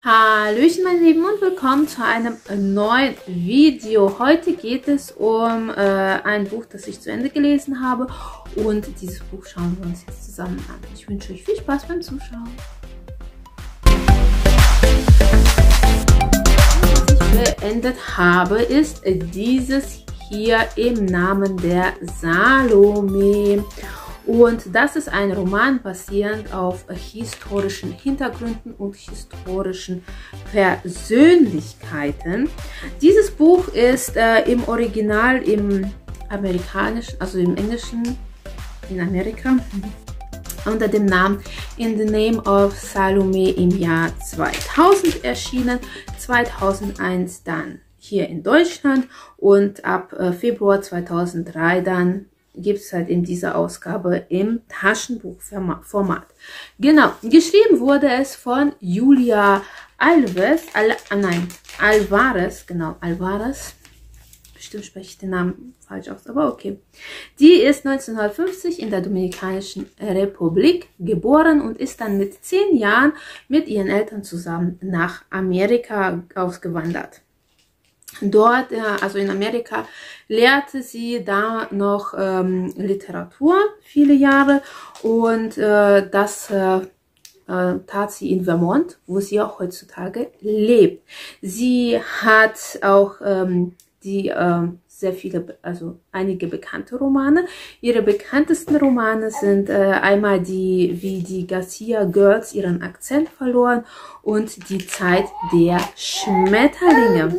Hallöchen meine Lieben und willkommen zu einem neuen Video. Heute geht es um ein Buch, das ich zu Ende gelesen habe, und dieses Buch schauen wir uns jetzt zusammen an. Ich wünsche euch viel Spaß beim Zuschauen. Was ich beendet habe, ist dieses hier im Namen der Salome. Und das ist ein Roman basierend auf historischen Hintergründen und historischen Persönlichkeiten. Dieses Buch ist im Original im amerikanischen, also im Englischen in Amerika, unter dem Namen In the Name of Salome im Jahr 2000 erschienen, 2001 dann hier in Deutschland und ab Februar 2003 dann gibt es halt in dieser Ausgabe im Taschenbuchformat. Genau, geschrieben wurde es von Julia Alvarez, Alvarez. Bestimmt spreche ich den Namen falsch aus, aber okay. Die ist 1950 in der Dominikanischen Republik geboren und ist dann mit 10 Jahren mit ihren Eltern zusammen nach Amerika ausgewandert. Dort, also in Amerika, lehrte sie da noch Literatur viele Jahre und das tat sie in Vermont, wo sie auch heutzutage lebt. Sie hat auch sehr viele, also einige bekannte Romane. Ihre bekanntesten Romane sind einmal wie die Garcia Girls ihren Akzent verloren und Die Zeit der Schmetterlinge.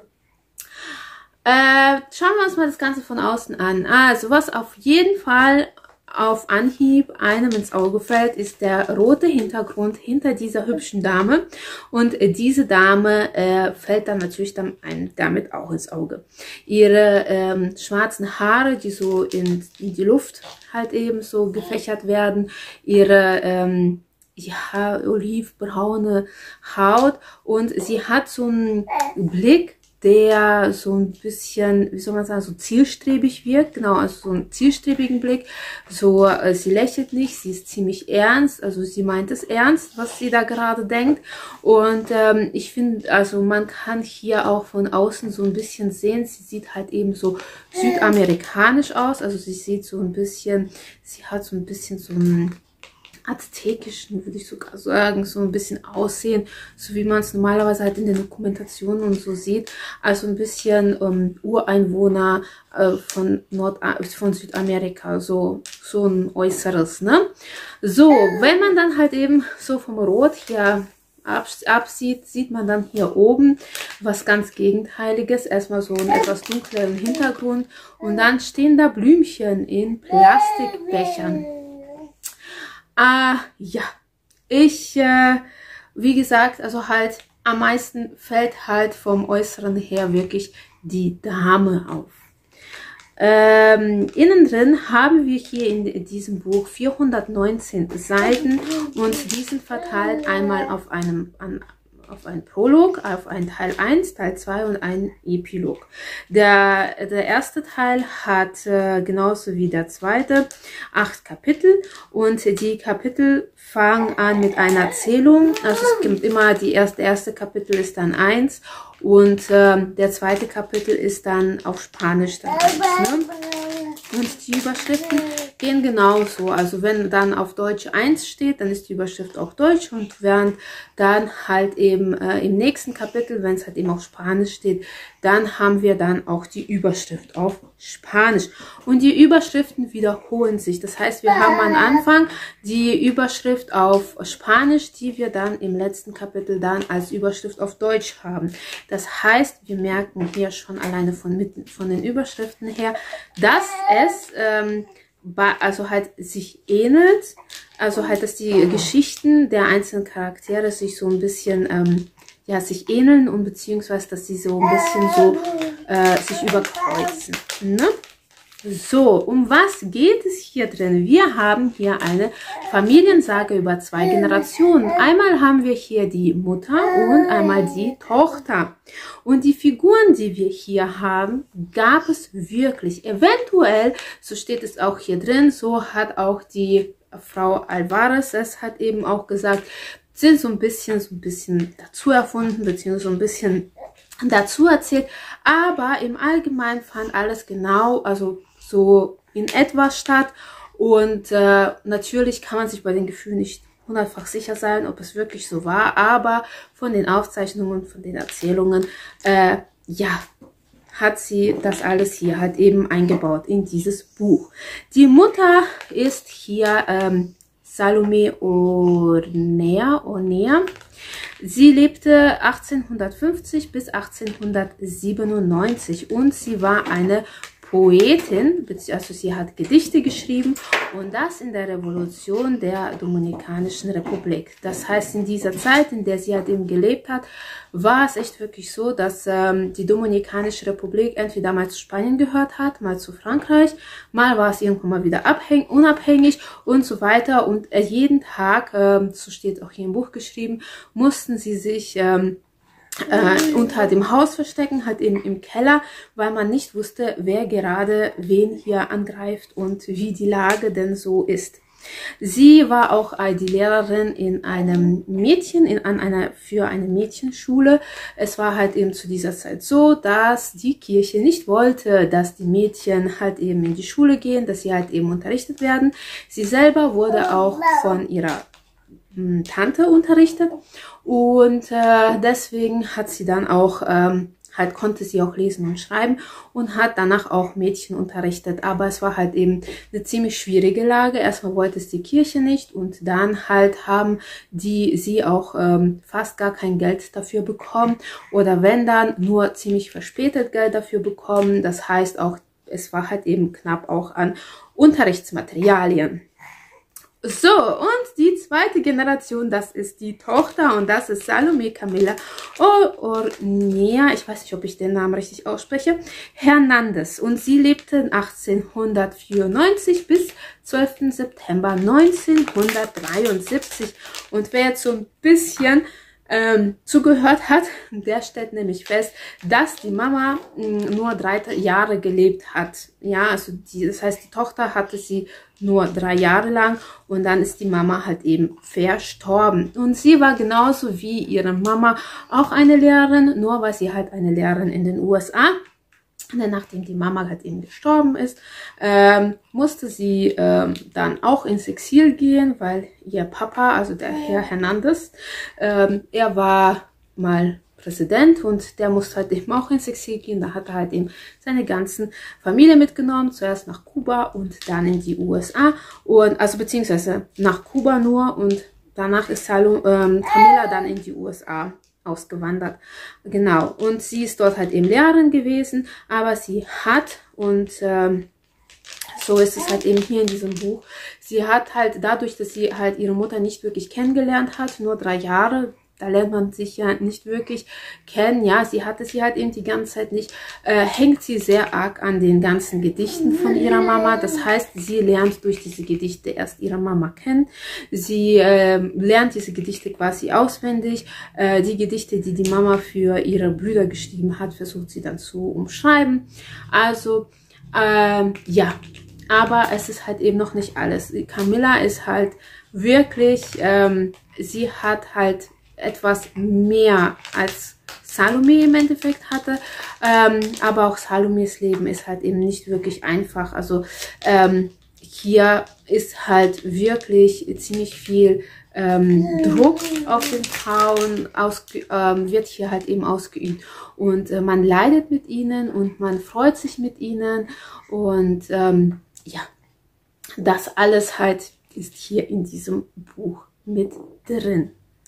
Schauen wir uns mal das Ganze von außen an. Also was auf jeden Fall auf Anhieb einem ins Auge fällt, ist der rote Hintergrund hinter dieser hübschen Dame. Und diese Dame fällt dann natürlich damit auch ins Auge. Ihre schwarzen Haare, die so in die Luft halt eben so gefächert werden, ihre ja, olivbraune Haut, und sie hat so einen Blick, der so ein bisschen, wie soll man sagen, so zielstrebig wirkt. Genau, also so einen zielstrebigen Blick. So, sie lächelt nicht, sie ist ziemlich ernst. Also sie meint es ernst, was sie da gerade denkt. Und ich finde, also man kann hier auch von außen so ein bisschen sehen, sie sieht halt eben so südamerikanisch aus. Also sie sieht so ein bisschen, sie hat so ein bisschen so ein aztekischen, würde ich sogar sagen, so ein bisschen Aussehen, so wie man es normalerweise halt in den Dokumentationen und so sieht, also ein bisschen Ureinwohner von Südamerika, so ein Äußeres, ne? So, wenn man dann halt eben so vom Rot hier absieht, sieht man dann hier oben was ganz Gegenteiliges. Erstmal so einen etwas dunkleren Hintergrund und dann stehen da Blümchen in Plastikbechern. Ja, wie gesagt, also halt am meisten fällt halt vom Äußeren her wirklich die Dame auf. Innen drin haben wir hier in diesem Buch 419 Seiten und die sind verteilt einmal auf einen Prolog, auf einen Teil 1, Teil 2 und einen Epilog. Der erste Teil hat genauso wie der zweite 8 Kapitel und die Kapitel fangen an mit einer Zählung. Also es gibt immer der erste Kapitel ist dann 1 und der zweite Kapitel ist dann auf Spanisch dann 1, ne? Und die Überschriften gehen genauso. Also wenn dann auf Deutsch 1 steht, dann ist die Überschrift auch Deutsch. Und während dann halt eben im nächsten Kapitel, wenn es halt eben auf Spanisch steht, dann haben wir dann auch die Überschrift auf Spanisch. Und die Überschriften wiederholen sich. Das heißt, wir haben am Anfang die Überschrift auf Spanisch, die wir dann im letzten Kapitel dann als Überschrift auf Deutsch haben. Das heißt, wir merken hier schon alleine von den Überschriften her, dass es also halt sich ähnelt, also halt, dass die Geschichten der einzelnen Charaktere sich so ein bisschen ja, sich ähneln und beziehungsweise, dass sie so ein bisschen so sich überkreuzen, ne? So, um was geht es hier drin? Wir haben hier eine Familiensage über 2 Generationen. Einmal haben wir hier die Mutter und einmal die Tochter. Und die Figuren, die wir hier haben, gab es wirklich. Eventuell, so steht es auch hier drin, so hat auch die Frau Alvarez es hat eben auch gesagt, sind so ein bisschen dazu erfunden, beziehungsweise so ein bisschen dazu erzählt. Aber im Allgemeinen fand alles genau, also so in etwa statt. Und natürlich kann man sich bei den Gefühlen nicht hundertfach sicher sein, ob es wirklich so war. Aber von den Aufzeichnungen, von den Erzählungen, ja, hat sie das alles hier halt eben eingebaut in dieses Buch. Die Mutter ist hier Salome Onea. Sie lebte 1850 bis 1897 und sie war eine Poetin, also sie hat Gedichte geschrieben und das in der Revolution der Dominikanischen Republik. Das heißt, in dieser Zeit, in der sie halt eben gelebt hat, war es echt wirklich so, dass die Dominikanische Republik entweder mal zu Spanien gehört hat, mal zu Frankreich, mal war es irgendwann mal wieder unabhängig und so weiter. Und jeden Tag, so steht auch hier im Buch geschrieben, mussten sie sich unter dem Haus verstecken, halt eben im Keller, weil man nicht wusste, wer gerade wen hier angreift und wie die Lage denn so ist. Sie war auch die Lehrerin in einem für eine Mädchenschule. Es war halt eben zu dieser Zeit so, dass die Kirche nicht wollte, dass die Mädchen halt eben in die Schule gehen, dass sie halt eben unterrichtet werden. Sie selber wurde auch von ihrer Tante unterrichtet und deswegen hat sie dann auch konnte sie auch lesen und schreiben und hat danach auch Mädchen unterrichtet. Aber es war halt eben eine ziemlich schwierige Lage. Erstmal wollte es die Kirche nicht und dann halt haben sie auch fast gar kein Geld dafür bekommen oder wenn dann nur ziemlich verspätet Geld dafür bekommen. Das heißt auch, es war halt eben knapp auch an Unterrichtsmaterialien. So, und die zweite Generation, das ist die Tochter und das ist Salome Camila Onea, ich weiß nicht, ob ich den Namen richtig ausspreche, Hernandez. Und sie lebte 1894 bis 12. September 1973. Und wer jetzt so ein bisschen zugehört hat, der stellt nämlich fest, dass die Mama nur 3 Jahre gelebt hat. Ja, also das heißt, die Tochter hatte sie nur 3 Jahre lang und dann ist die Mama halt eben verstorben. Und sie war genauso wie ihre Mama auch eine Lehrerin, nur war sie halt eine Lehrerin in den USA. Und nachdem die Mama halt eben gestorben ist, musste sie dann auch ins Exil gehen, weil ihr Papa, also der Herr Hernandez, er war mal Präsident und der musste halt eben auch ins Exil gehen. Da hat er halt eben seine ganzen Familie mitgenommen, zuerst nach Kuba und dann in die USA und also beziehungsweise nach Kuba nur und danach ist Camila dann in die USA ausgewandert. Genau, und sie ist dort halt eben Lehrerin gewesen, aber sie hat, und so ist es halt eben hier in diesem Buch, sie hat halt dadurch, dass sie halt ihre Mutter nicht wirklich kennengelernt hat, nur 3 Jahre, da lernt man sich ja nicht wirklich kennen, ja, sie hatte sie halt eben die ganze Zeit nicht, hängt sie sehr arg an den ganzen Gedichten von ihrer Mama, das heißt, sie lernt durch diese Gedichte erst ihre Mama kennen, sie lernt diese Gedichte quasi auswendig, die Gedichte, die die Mama für ihre Brüder geschrieben hat, versucht sie dann zu umschreiben, also, ja, aber es ist halt eben noch nicht alles. Camila ist halt wirklich, sie hat halt etwas mehr als Salome im Endeffekt hatte, aber auch Salomes Leben ist halt eben nicht wirklich einfach. Also hier ist halt wirklich ziemlich viel Druck auf den Frauen wird hier halt eben ausgeübt und man leidet mit ihnen und man freut sich mit ihnen und ja, das alles halt ist hier in diesem Buch mit drin.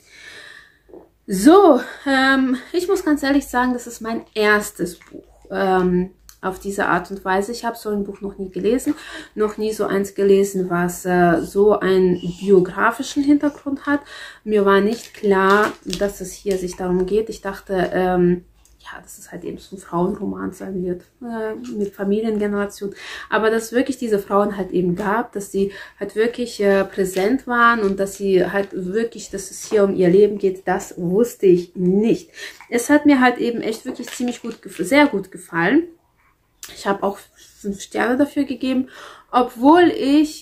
So, ich muss ganz ehrlich sagen, das ist mein erstes Buch auf diese Art und Weise. Ich habe so ein Buch noch nie gelesen, noch nie so eins gelesen, was so einen biografischen Hintergrund hat. Mir war nicht klar, dass es hier sich darum geht. Ich dachte, ja, dass es halt eben so ein Frauenroman sein wird, mit Familiengeneration. Aber dass es wirklich diese Frauen halt eben gab, dass sie halt wirklich präsent waren und dass sie halt wirklich, dass es hier um ihr Leben geht, das wusste ich nicht. Es hat mir halt eben echt wirklich ziemlich gut, sehr gut gefallen. Ich habe auch 5 Sterne dafür gegeben, obwohl ich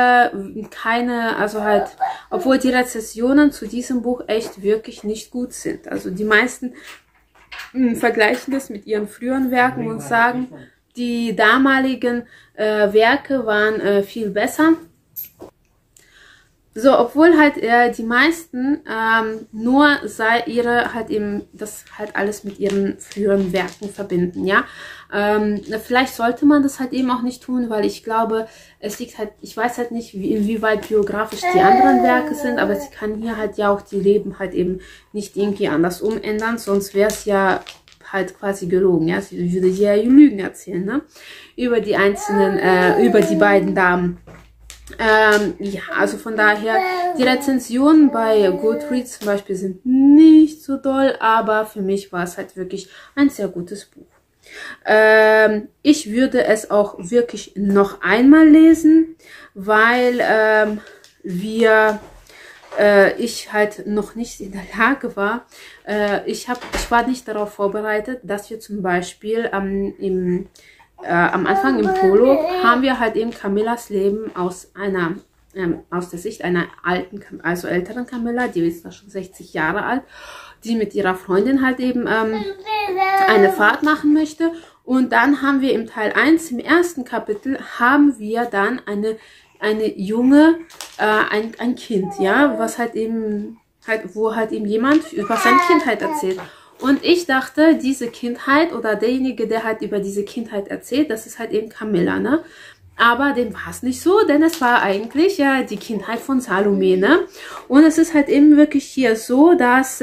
obwohl die Rezensionen zu diesem Buch echt wirklich nicht gut sind. Also die meisten vergleichen das mit ihren früheren Werken und sagen, die damaligen Werke waren viel besser. So, obwohl halt die meisten nur das halt alles mit ihren früheren Werken verbinden, ja. Vielleicht sollte man das halt eben auch nicht tun, weil ich glaube, es liegt halt, ich weiß halt nicht, inwieweit biografisch die anderen Werke sind, aber sie kann hier halt ja auch die Leben halt eben nicht irgendwie anders umändern, sonst wäre es ja halt quasi gelogen, ja. Sie würde ja Lügen erzählen, ne? Über die über die beiden Damen. Ja, also von daher, die Rezensionen bei Goodreads zum Beispiel sind nicht so doll, aber für mich war es halt wirklich ein sehr gutes Buch. Ich würde es auch wirklich noch einmal lesen, weil ich halt noch nicht in der Lage war. Ich war nicht darauf vorbereitet, dass wir zum Beispiel am Anfang im Prolog haben wir halt eben Camillas Leben aus der Sicht einer also älteren Camilla, die ist da schon 60 Jahre alt, die mit ihrer Freundin halt eben eine Fahrt machen möchte. Und dann haben wir im Teil 1, im ersten Kapitel, haben wir dann eine junge, ein Kind, ja, was halt eben, wo halt eben jemand über seine Kindheit erzählt. Und ich dachte, diese Kindheit oder derjenige, der halt über diese Kindheit erzählt, das ist halt eben Camilla, ne? Aber dem war es nicht so, denn es war eigentlich ja die Kindheit von Salome, ne? Und es ist halt eben wirklich hier so, dass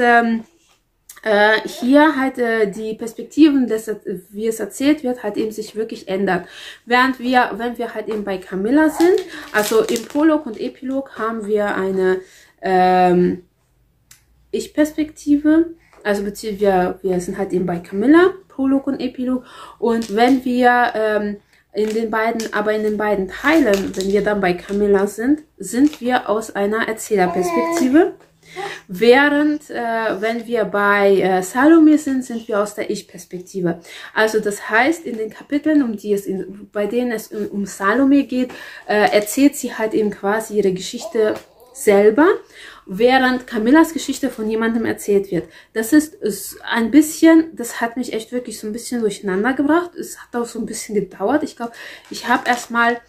hier halt die Perspektiven, wie es erzählt wird, halt eben sich wirklich ändert. Wenn wir halt eben bei Camilla sind, also im Prolog und Epilog haben wir eine Ich-Perspektive, also beziehungsweise wir sind halt eben bei Camilla, Prolog und Epilog. Und wenn wir in den beiden Teilen, wenn wir dann bei Camilla sind wir aus einer Erzählerperspektive. Während, wenn wir bei Salome sind wir aus der Ich-Perspektive. Also das heißt, in den Kapiteln, bei denen es um Salome geht, erzählt sie halt eben quasi ihre Geschichte selber, während Camillas Geschichte von jemandem erzählt wird. Das ist ein bisschen, das hat mich echt wirklich so ein bisschen durcheinander gebracht. Es hat auch so ein bisschen gedauert. Ich glaube, ich habe erstmal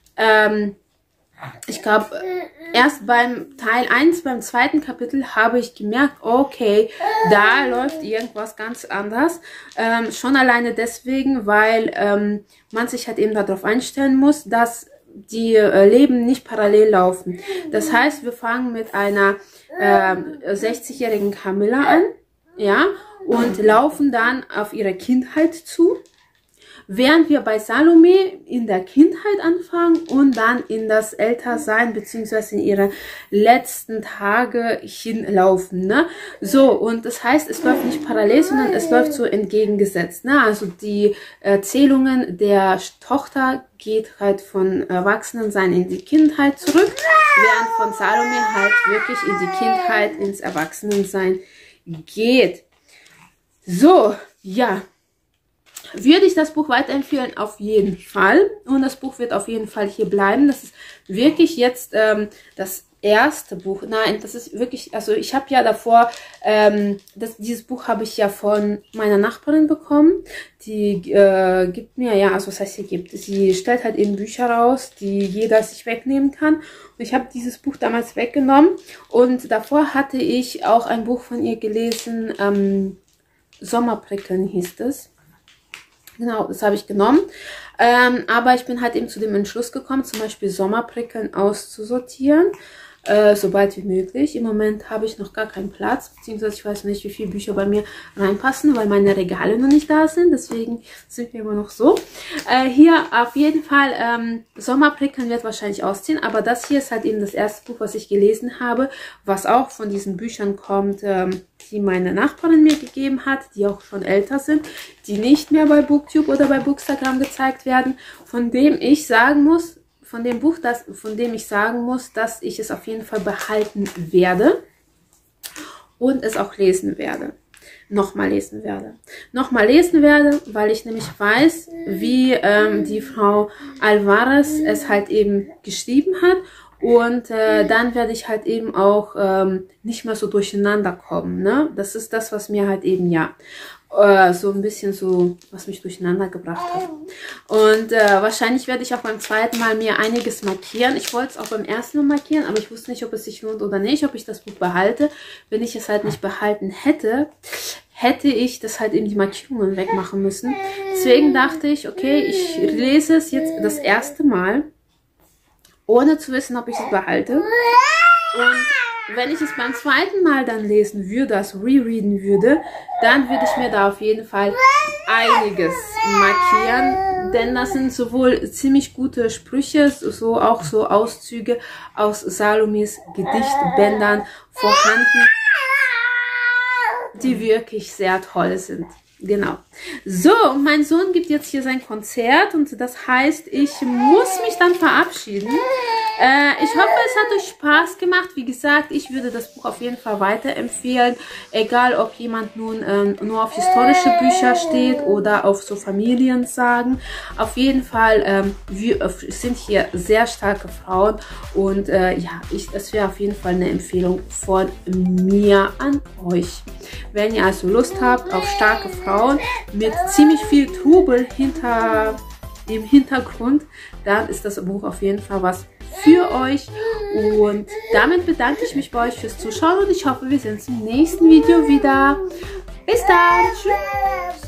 erst beim Teil 1, beim zweiten Kapitel, habe ich gemerkt, okay, da läuft irgendwas ganz anders. Schon alleine deswegen, weil man sich halt eben darauf einstellen muss, dass die Leben nicht parallel laufen. Das heißt, wir fangen mit einer 60-jährigen Camilla an, ja, und laufen dann auf ihre Kindheit zu. Während wir bei Salome in der Kindheit anfangen und dann in das Ältersein beziehungsweise in ihre letzten Tage hinlaufen, ne? So, und das heißt, es läuft nicht parallel, sondern es läuft so entgegengesetzt, ne? Also die Erzählungen der Tochter geht halt von Erwachsenensein in die Kindheit zurück, während von Salome halt wirklich in die Kindheit, ins Erwachsenensein geht. So, ja. Würde ich das Buch weiterempfehlen? Auf jeden Fall. Und das Buch wird auf jeden Fall hier bleiben. Das ist wirklich jetzt das erste Buch. Nein, das ist wirklich, also ich habe ja davor, dieses Buch habe ich ja von meiner Nachbarin bekommen. Die gibt mir, ja, also was heißt sie gibt? Sie stellt halt eben Bücher raus, die jeder sich wegnehmen kann. Und ich habe dieses Buch damals weggenommen. Und davor hatte ich auch ein Buch von ihr gelesen, Sommerprickeln hieß es. Genau, das habe ich genommen. Aber ich bin halt eben zu dem Entschluss gekommen, zum Beispiel Sommerprickeln auszusortieren, sobald wie möglich. Im Moment habe ich noch gar keinen Platz, beziehungsweise ich weiß nicht, wie viele Bücher bei mir reinpassen, weil meine Regale noch nicht da sind. Deswegen sind wir immer noch so. Hier auf jeden Fall, Sommerprickeln wird wahrscheinlich ausziehen, aber das hier ist halt eben das erste Buch, was ich gelesen habe, was auch von diesen Büchern kommt, die meine Nachbarin mir gegeben hat, die auch schon älter sind, die nicht mehr bei Booktube oder bei Bookstagram gezeigt werden, von dem ich sagen muss, dass ich es auf jeden Fall behalten werde und es auch lesen werde. nochmal lesen werde. Nochmal lesen werde, weil ich nämlich weiß, wie die Frau Alvarez es halt eben geschrieben hat. Und dann werde ich halt eben auch nicht mehr so durcheinander kommen. Ne? Das ist das, was mir halt eben so ein bisschen so, was mich durcheinander gebracht hat. Und wahrscheinlich werde ich auch beim zweiten Mal mir einiges markieren. Ich wollte es auch beim ersten Mal markieren, aber ich wusste nicht, ob es sich lohnt oder nicht, ob ich das Buch behalte. Wenn ich es halt nicht behalten hätte, hätte ich das halt eben die Markierungen wegmachen müssen. Deswegen dachte ich, okay, ich lese es jetzt das erste Mal, ohne zu wissen, ob ich es behalte. Und wenn ich es beim zweiten Mal dann lesen würde, also rereaden würde, dann würde ich mir da auf jeden Fall einiges markieren. Denn das sind sowohl ziemlich gute Sprüche, auch so Auszüge aus Salomes Gedichtbändern vorhanden, die wirklich sehr toll sind. Genau. So, mein Sohn gibt jetzt hier sein Konzert und das heißt, ich muss mich dann verabschieden. Ich hoffe, es hat euch Spaß gemacht. Wie gesagt, ich würde das Buch auf jeden Fall weiterempfehlen. Egal, ob jemand nun nur auf historische Bücher steht oder auf so Familiensagen. Auf jeden Fall, wir sind hier sehr starke Frauen. Und ja, es wäre auf jeden Fall eine Empfehlung von mir an euch. Wenn ihr also Lust habt auf starke Frauen mit ziemlich viel Trubel im Hintergrund, dann ist das Buch auf jeden Fall was für euch. Und damit bedanke ich mich bei euch fürs Zuschauen und ich hoffe, wir sehen uns im nächsten Video wieder. Bis dann. Tschüss.